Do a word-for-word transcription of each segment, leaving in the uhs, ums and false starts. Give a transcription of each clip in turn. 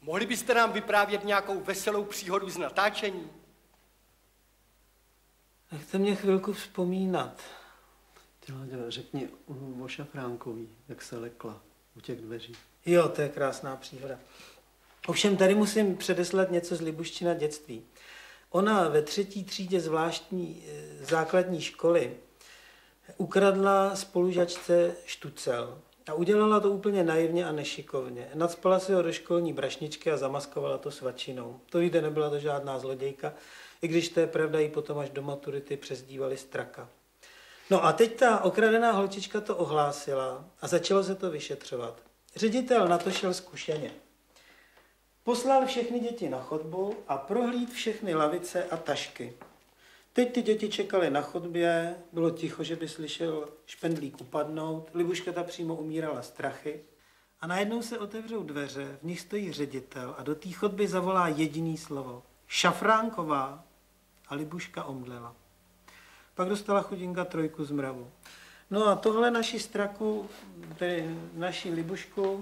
Mohli byste nám vyprávět nějakou veselou příhodu z natáčení? Nechte mě chvilku vzpomínat. Ty, Láďo, řekni o Šafránkový, jak se lekla u těch dveří. Jo, to je krásná příhoda. Ovšem tady musím předeslat něco z Libuščina dětství. Ona ve třetí třídě zvláštní e, základní školy ukradla spolužačce štucel. A udělala to úplně naivně a nešikovně. Nacpala si ho do školní brašničky a zamaskovala to svačinou. To víte, nebyla to žádná zlodějka, i když to je pravda, jí potom až do maturity přezdívali Straka. No a teď ta okradená holčička to ohlásila a začalo se to vyšetřovat. Ředitel na to šel zkušeně. Poslal všechny děti na chodbu a prohlíd všechny lavice a tašky. Teď ty děti čekaly na chodbě, bylo ticho, že by slyšel špendlík upadnout, Libuška ta přímo umírala strachy a najednou se otevřou dveře, v nich stojí ředitel a do té chodby zavolá jediný slovo. Šafránková. A Libuška omdlela. Pak dostala chudinka trojku z mravu. No a tohle naši Straku, tedy naši Libušku,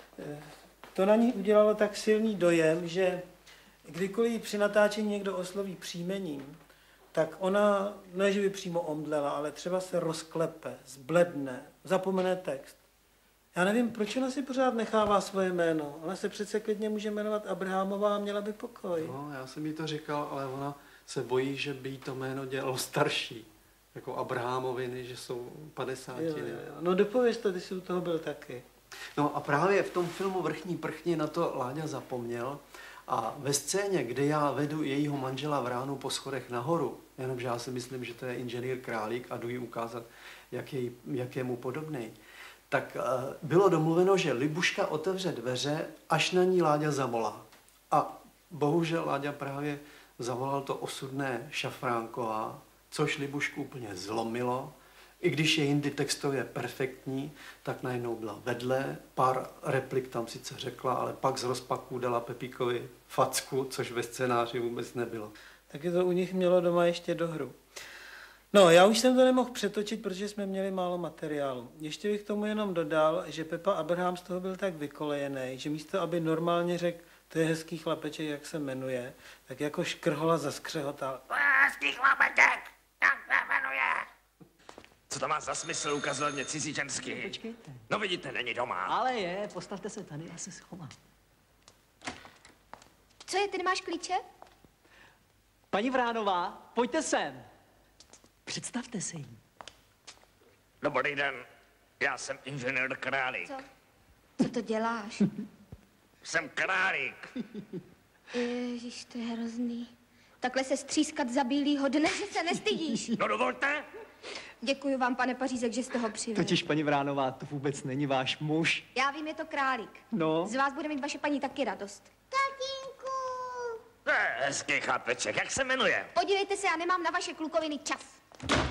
to na ní udělalo tak silný dojem, že kdykoliv při natáčení někdo osloví příjmením, tak ona, ne že by přímo omdlela, ale třeba se rozklepe, zbledne, zapomene text. Já nevím, proč ona si pořád nechává svoje jméno. Ona se přece klidně může jmenovat Abrahamová a měla by pokoj. No, já jsem jí to říkal, ale ona se bojí, že by jí to jméno dělalo starší. Jako Abrahamoviny, že jsou padesátiny. No dopovězte, ty jsi u toho byl taky. No a právě v tom filmu Vrchní prchni na to Láďa zapomněl. A ve scéně, kde já vedu jejího manžela v ránu po schodech nahoru, jenomže já si myslím, že to je inženýr Králík a jdu jí ukázat, jak je, jak je mu podobný, tak uh, bylo domluveno, že Libuška otevře dveře, až na ní Láďa zavolá. A bohužel Láďa právě zavolal to osudné Šafránková, což Libušku úplně zlomilo. I když je jindy textově perfektní, tak najednou byla vedle, pár replik tam sice řekla, ale pak z rozpaků dala Pepíkovi facku, což ve scénáři vůbec nebylo. Taky to u nich mělo doma ještě do hru. No, já už jsem to nemohl přetočit, protože jsme měli málo materiálu. Ještě bych tomu jenom dodal, že Pepa Abraham z toho byl tak vykolejený, že místo, aby normálně řekl, to je hezký chlapeček, jak se jmenuje, tak jako škrhola zaskřehotal. Hezký chlapeček, jak se jmenuje? Co to má za smysl ukazovat mě cizí žensky? Počkejte. No vidíte, není doma. Ale je, postavte se tady, já se schovám. Co je, ty nemáš klíče? Paní Vránová, pojďte sem. Představte se jí. Dobrý den, já jsem inženýr Králík. Co? Co to děláš? Jsem Králík. Ježiš, to je hrozný. Takhle se střískat za bílýho dne, že se nestydíš. No dovolte. Děkuji vám, pane Pařízek, že jste ho přivez. Totiž, paní Vránová, to vůbec není váš muž. Já vím, je to Králík. No. Z vás bude mít vaše paní taky radost. Tatínku! To je hezký chlapeček, jak se jmenuje? Podívejte se, já nemám na vaše klukoviny čas.